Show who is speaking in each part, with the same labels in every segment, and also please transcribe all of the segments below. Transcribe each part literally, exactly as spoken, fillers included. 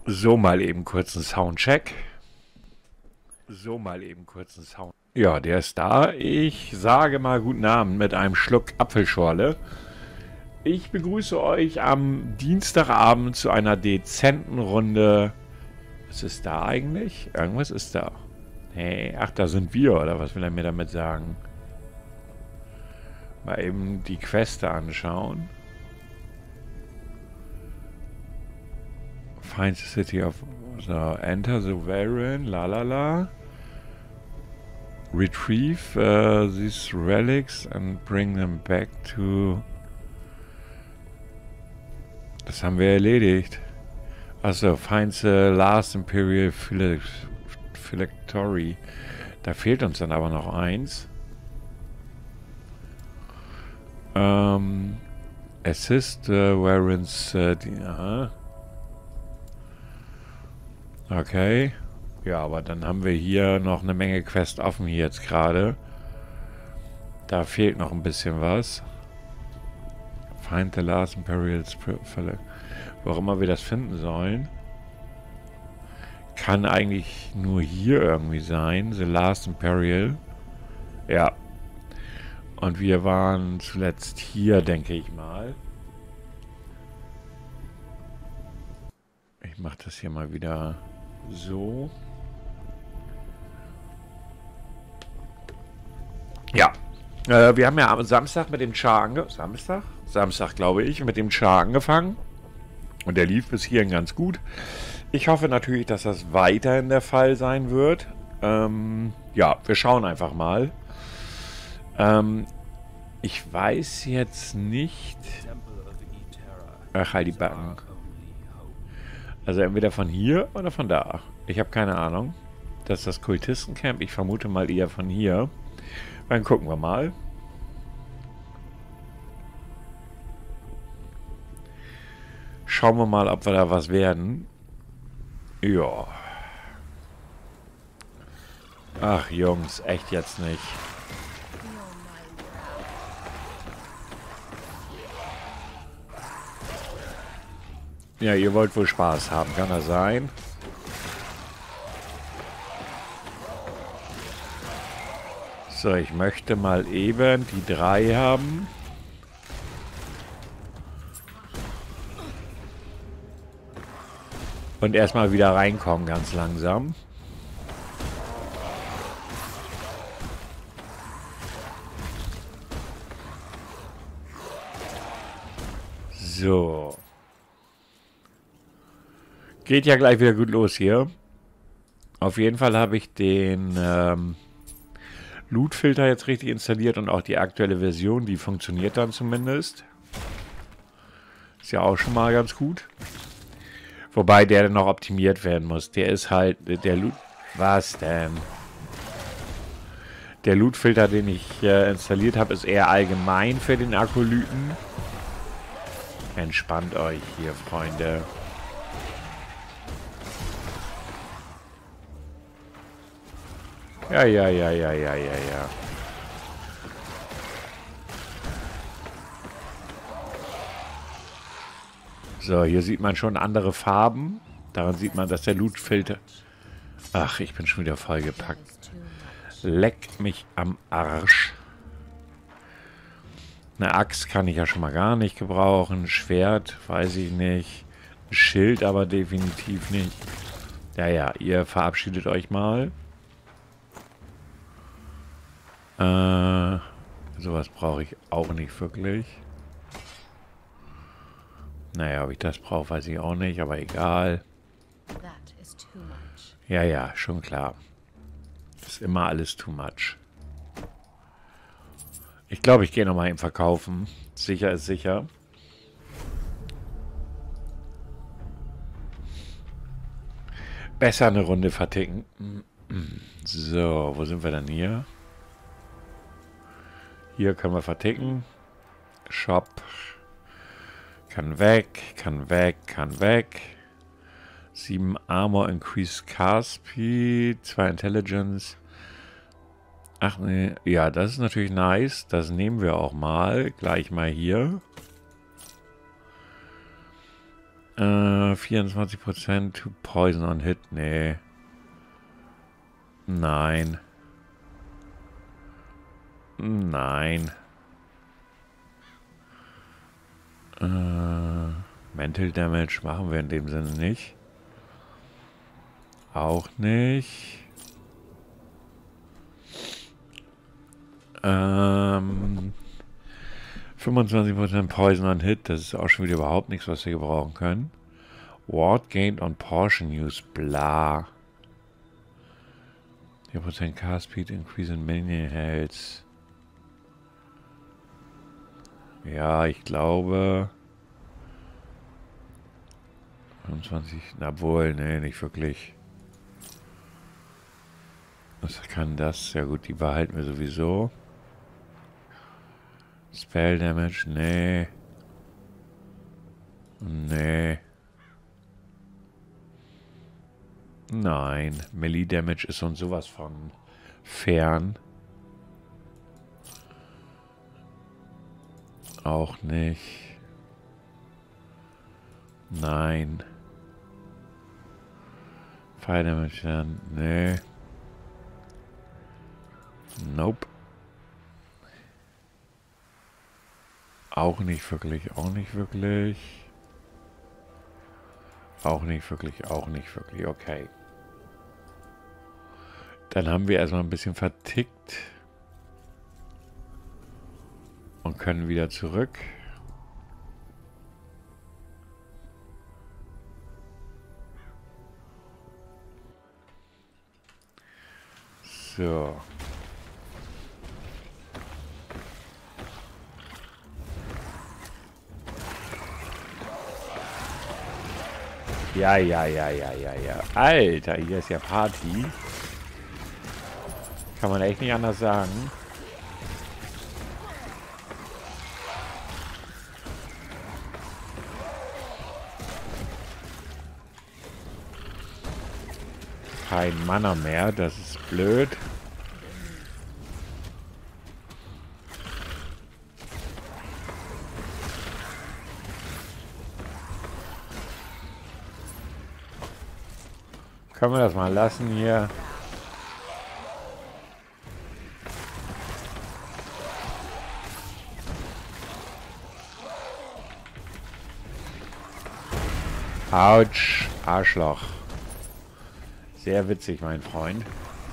Speaker 1: So, mal eben kurz einen Soundcheck. So, mal eben kurz einen Sound. Ja, der ist da. Ich sage mal guten Abend mit einem Schluck Apfelschorle. Ich begrüße euch am Dienstagabend zu einer dezenten Runde. Was ist da eigentlich? Irgendwas ist da. Hey, ach, da sind wir, oder was will er mir damit sagen? Mal eben die Queste anschauen. Find the city of... So, enter the Varian, la la la. Retrieve uh, these relics and bring them back to... Das haben wir erledigt. Also, find the last Imperial Phylactery. Da fehlt uns dann aber noch eins. Ähm... Assist uh, Varians... Uh, die, aha. Okay. Ja, aber dann haben wir hier noch eine Menge Quest offen hier jetzt gerade. Da fehlt noch ein bisschen was. Find the last Imperial Phylactery. Wo auch immer wir das finden sollen. Kann eigentlich nur hier irgendwie sein. The last Imperial. Ja. Und wir waren zuletzt hier, denke ich mal. Ich mache das hier mal wieder so. Ja. Äh, wir haben ja am Samstag mit dem Char angefangen. Samstag? Samstag, glaube ich, mit dem Char angefangen. Und der lief bis hierhin ganz gut. Ich hoffe natürlich, dass das weiterhin der Fall sein wird. Ähm, ja, wir schauen einfach mal. Ähm, ich weiß jetzt nicht... Ach, halt die Backen. Also entweder von hier oder von da. Ich habe keine Ahnung. Das ist das Kultistencamp. Ich vermute mal eher von hier. Dann gucken wir mal. Schauen wir mal, ob wir da was werden. Ja. Ach Jungs, echt jetzt nicht. Ja, ihr wollt wohl Spaß haben, kann das sein? So, ich möchte mal eben die drei haben. Und erstmal wieder reinkommen, ganz langsam. So. Geht ja gleich wieder gut los hier. Auf jeden Fall habe ich den ähm, Loot-Filter jetzt richtig installiert und auch die aktuelle Version, die funktioniert dann zumindest. Ist ja auch schon mal ganz gut. Wobei der dann noch optimiert werden muss. Der ist halt, der Loot... Was denn? Der Loot-Filter, den ich äh, installiert habe, ist eher allgemein für den Akolyten. Entspannt euch hier, Freunde. Ja, ja, ja, ja, ja, ja, ja. So, hier sieht man schon andere Farben. Daran sieht man, dass der Loot-Filter... Ach, ich bin schon wieder vollgepackt. Leck mich am Arsch. Eine Axt kann ich ja schon mal gar nicht gebrauchen. Ein Schwert, weiß ich nicht. Ein Schild aber definitiv nicht. Ja, ja, ihr verabschiedet euch mal. Äh, sowas brauche ich auch nicht wirklich. Naja, ob ich das brauche, weiß ich auch nicht, aber egal. Ja, ja, schon klar. Ist immer alles too much. Ich glaube, ich gehe nochmal im Verkaufen. Sicher ist sicher. Besser eine Runde verticken. So, wo sind wir denn hier? Hier können wir verticken. Shop. Kann weg, kann weg, kann weg. sieben Armor, Increase Car Speed, zwei Intelligence. Ach nee, ja, das ist natürlich nice. Das nehmen wir auch mal. Gleich mal hier. Äh, vierundzwanzig Prozent to Poison on Hit. Nee. Nein. Nein. Äh, Mental Damage machen wir in dem Sinne nicht. Auch nicht. Ähm, fünfundzwanzig Prozent Poison on Hit. Das ist auch schon wieder überhaupt nichts, was wir gebrauchen können. Ward gained on Portion Use. Bla. vier Prozent Cast Speed Increase in Minion Health. Ja, ich glaube... fünfundzwanzig, na wohl, nee, nicht wirklich. Was kann das? Ja gut, die behalten wir sowieso. Spell Damage, nee. Nee. Nein, Melee Damage ist uns sowas von fern. Auch nicht. Nein. Fire Damage dann, nee. Nope. Auch nicht wirklich, auch nicht wirklich. Auch nicht wirklich, auch nicht wirklich, okay. Dann haben wir erstmal ein bisschen vertickt. Und können wieder zurück. So. Ja, ja, ja, ja, ja, ja. Alter, hier ist ja Party. Kann man echt nicht anders sagen. Kein Mana mehr, das ist blöd. Können wir das mal lassen hier? Autsch, Arschloch. Sehr witzig, mein Freund.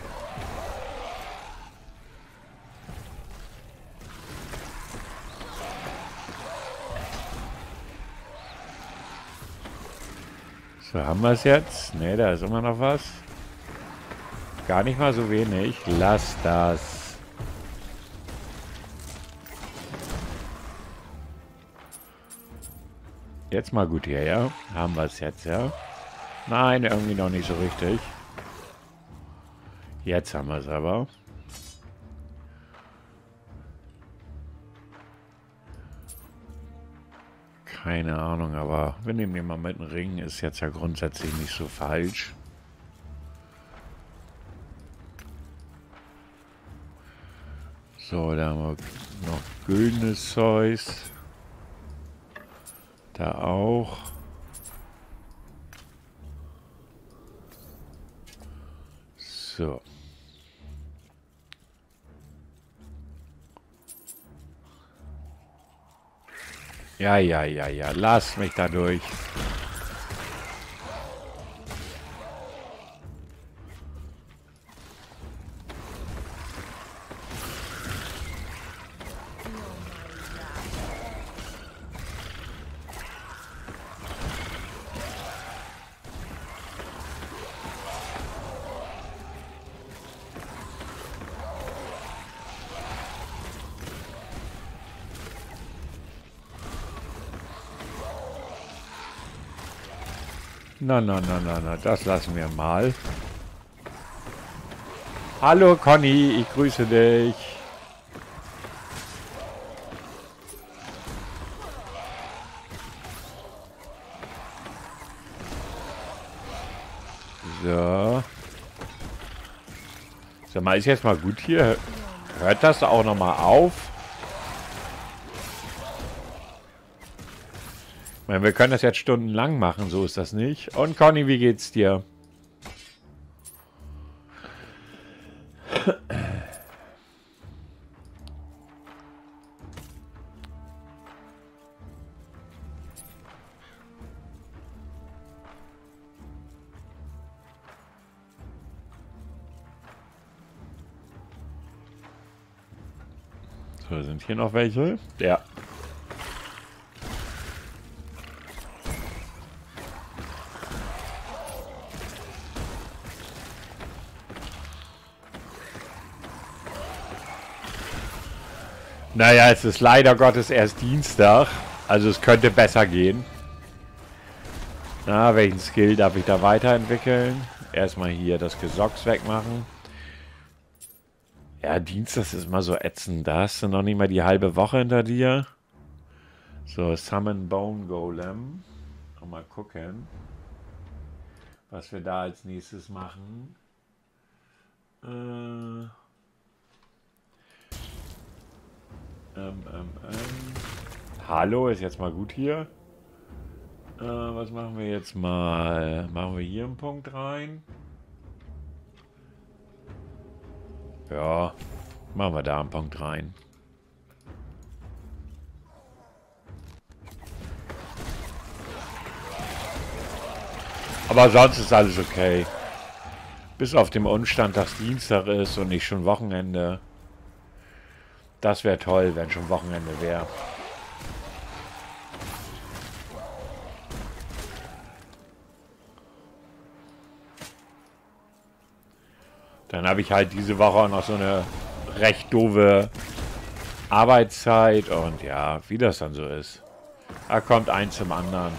Speaker 1: So, haben wir es jetzt? Ne, da ist immer noch was. Gar nicht mal so wenig. Lass das. Jetzt mal gut hier, ja? Haben wir es jetzt, ja? Nein, irgendwie noch nicht so richtig. Jetzt haben wir es aber. Keine Ahnung, aber wir nehmen den mal mit dem Ring. Ist jetzt ja grundsätzlich nicht so falsch. So, da haben wir noch güldenes Zeus. Da auch. So. Ja, ja, ja, ja. Lass mich da durch. Na, na, na, na, na, das lassen wir mal. Hallo Conny, ich grüße dich. So. Sag mal, ist jetzt mal gut hier. Hört das auch noch mal auf? Ich meine, wir können das jetzt stundenlang machen, so ist das nicht. Und Conny, wie geht's dir? So, sind hier noch welche? Ja. Naja, es ist leider Gottes erst Dienstag. Also es könnte besser gehen. Na, welchen Skill darf ich da weiterentwickeln? Erstmal hier das Gesocks wegmachen. Ja, Dienstag ist immer so ätzend. Da hast du noch nicht mal die halbe Woche hinter dir. So, Summon Bone Golem. Mal gucken, was wir da als nächstes machen. Äh... Ähm, ähm, ähm. Hallo, ist jetzt mal gut hier. Äh, was machen wir jetzt mal? Machen wir hier einen Punkt rein. Ja, machen wir da einen Punkt rein. Aber sonst ist alles okay. Bis auf den Umstand, dass Dienstag ist und nicht schon Wochenende. Das wäre toll, wenn schon Wochenende wäre. Dann habe ich halt diese Woche auch noch so eine recht doofe Arbeitszeit. Und ja, wie das dann so ist. Da kommt eins zum anderen.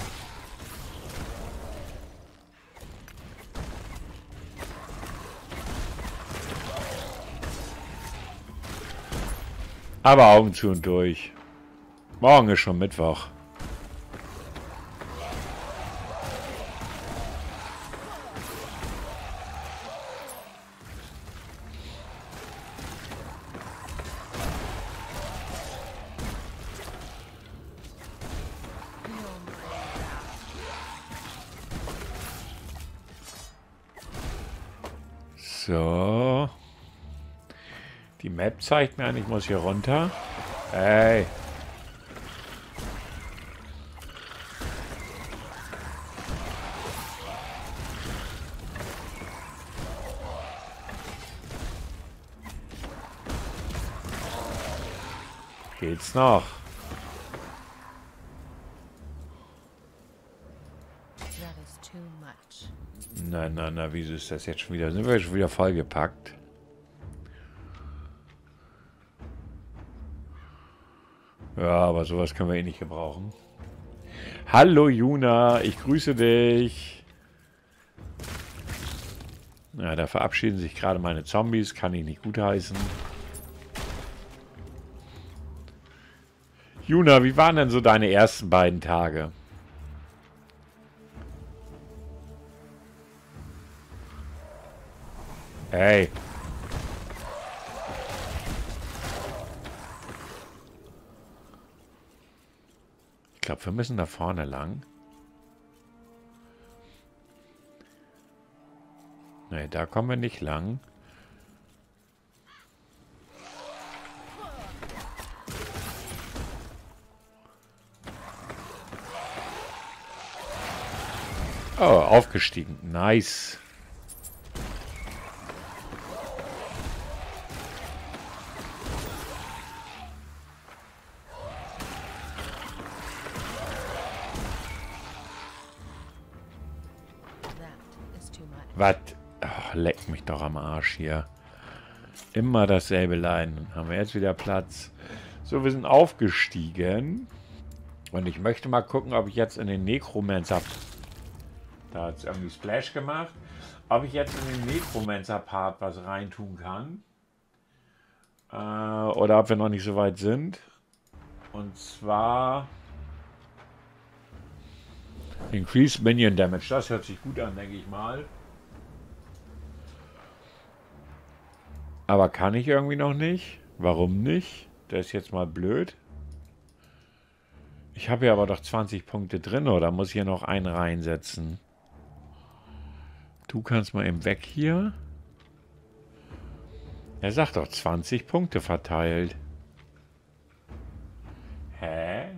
Speaker 1: Aber Augen zu und durch. Morgen ist schon Mittwoch. So. Die Map zeigt mir an, ich muss hier runter. Hey. Geht's noch? Na, na, na, wieso ist das jetzt schon wieder? Sind wir schon wieder vollgepackt? Ja, aber sowas können wir eh nicht gebrauchen. Hallo Juna, ich grüße dich. Ja, da verabschieden sich gerade meine Zombies, kann ich nicht gutheißen. Juna, wie waren denn so deine ersten beiden Tage? Hey. Ich glaube, wir müssen da vorne lang. Nee, da kommen wir nicht lang. Oh, aufgestiegen. Nice. Was? Ach, leck mich doch am Arsch hier. Immer dasselbe Leiden. Dann haben wir jetzt wieder Platz. So, wir sind aufgestiegen. Und ich möchte mal gucken, ob ich jetzt in den Necromancer... Da hat es irgendwie Splash gemacht. Ob ich jetzt in den Necromancer-Part was reintun kann. Äh, oder ob wir noch nicht so weit sind. Und zwar... Increase Minion Damage. Das hört sich gut an, denke ich mal. Aber kann ich irgendwie noch nicht. Warum nicht? Das ist jetzt mal blöd. Ich habe ja aber doch zwanzig Punkte drin, oder muss ich hier noch einen reinsetzen? Du kannst mal eben weg hier. Er sagt doch zwanzig Punkte verteilt. Hä?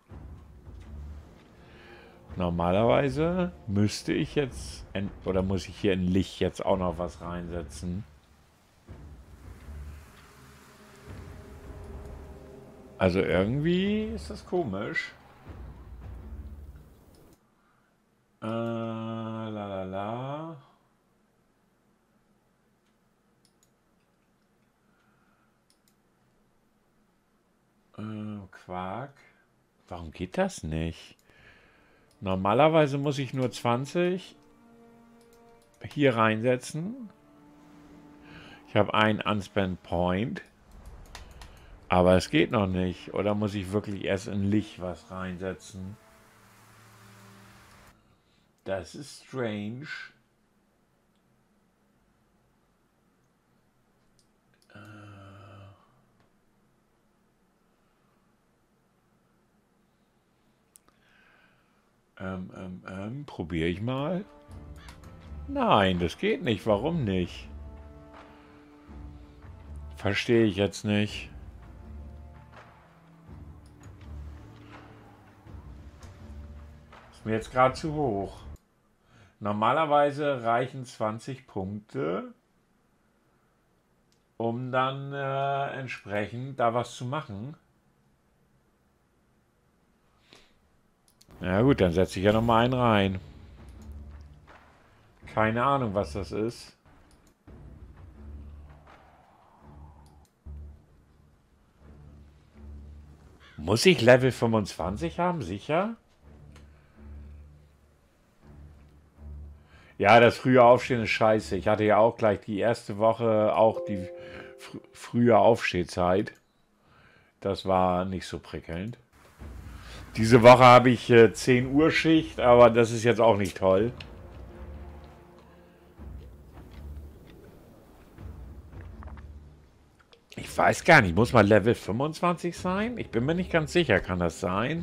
Speaker 1: Normalerweise müsste ich jetzt, oder muss ich hier in Licht jetzt auch noch was reinsetzen? Also irgendwie ist das komisch. Äh, la la la. Äh, Quark. Warum geht das nicht? Normalerweise muss ich nur zwanzig hier reinsetzen. Ich habe einen Unspent Point. Aber es geht noch nicht. Oder muss ich wirklich erst in Licht was reinsetzen? Das ist strange. Ähm, ähm, ähm, probiere ich mal. Nein, das geht nicht. Warum nicht? Verstehe ich jetzt nicht. Ist mir jetzt gerade zu hoch. Normalerweise reichen zwanzig Punkte, um dann äh, entsprechend da was zu machen. Na gut, dann setze ich ja noch mal einen rein. Keine Ahnung, was das ist. Muss ich Level fünfundzwanzig haben? Sicher? Ja, das frühe Aufstehen ist scheiße. Ich hatte ja auch gleich die erste Woche auch die fr frühe Aufstehzeit. Das war nicht so prickelnd. Diese Woche habe ich äh, zehn Uhr Schicht, aber das ist jetzt auch nicht toll. Ich weiß gar nicht, muss man Level fünfundzwanzig sein? Ich bin mir nicht ganz sicher, kann das sein?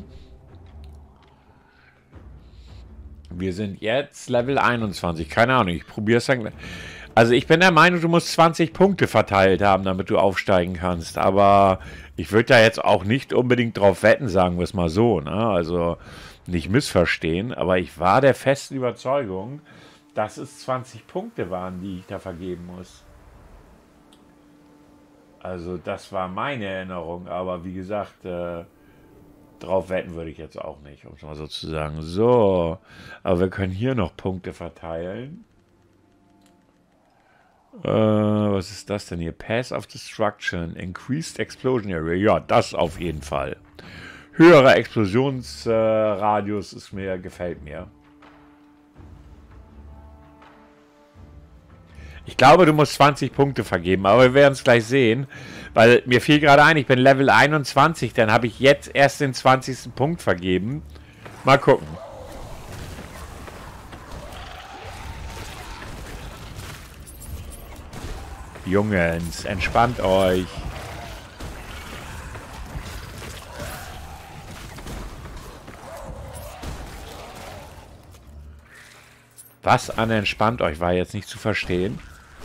Speaker 1: Wir sind jetzt Level einundzwanzig, keine Ahnung, ich probiere es dann. Also ich bin der Meinung, du musst zwanzig Punkte verteilt haben, damit du aufsteigen kannst. Aber ich würde da jetzt auch nicht unbedingt drauf wetten, sagen wir es mal so. Ne? Also nicht missverstehen, aber ich war der festen Überzeugung, dass es zwanzig Punkte waren, die ich da vergeben muss. Also das war meine Erinnerung, aber wie gesagt, äh, drauf wetten würde ich jetzt auch nicht, um es mal so zu sagen. So, aber wir können hier noch Punkte verteilen. Äh, was ist das denn hier? Pass of Destruction, Increased Explosion Area. Ja, das auf jeden Fall. Höherer Explosionsradius äh, ist mir, gefällt mir. Ich glaube, du musst zwanzig Punkte vergeben, aber wir werden es gleich sehen. Weil mir fiel gerade ein, ich bin Level einundzwanzig, dann habe ich jetzt erst den zwanzigsten Punkt vergeben. Mal gucken. Jungens, entspannt euch. Was an entspannt euch war jetzt nicht zu verstehen.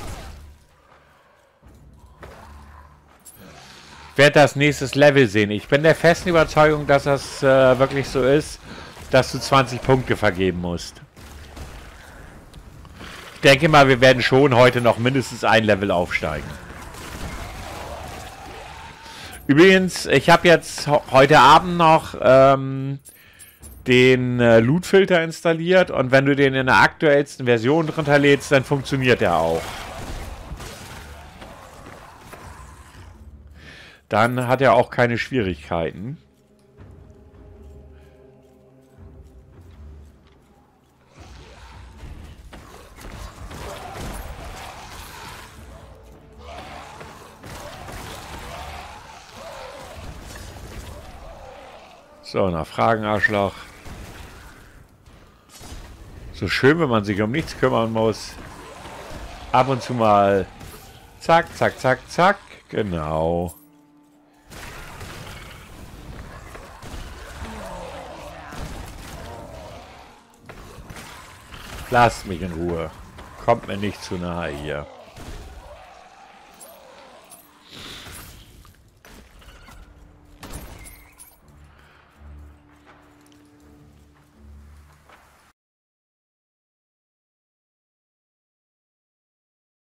Speaker 1: Ich werde das nächstes Level sehen. Ich bin der festen Überzeugung, dass das äh, wirklich so ist, dass du zwanzig Punkte vergeben musst. Ich denke mal, wir werden schon heute noch mindestens ein Level aufsteigen. Übrigens, ich habe jetzt heute Abend noch ähm, den äh, Loot-Filter installiert und wenn du den in der aktuellsten Version drunter lädst, dann funktioniert der auch. Dann hat er auch keine Schwierigkeiten. So, nach Fragen, Arschloch. So schön, wenn man sich um nichts kümmern muss. Ab und zu mal zack, zack, zack, zack. Genau. Lasst mich in Ruhe. Kommt mir nicht zu nahe hier.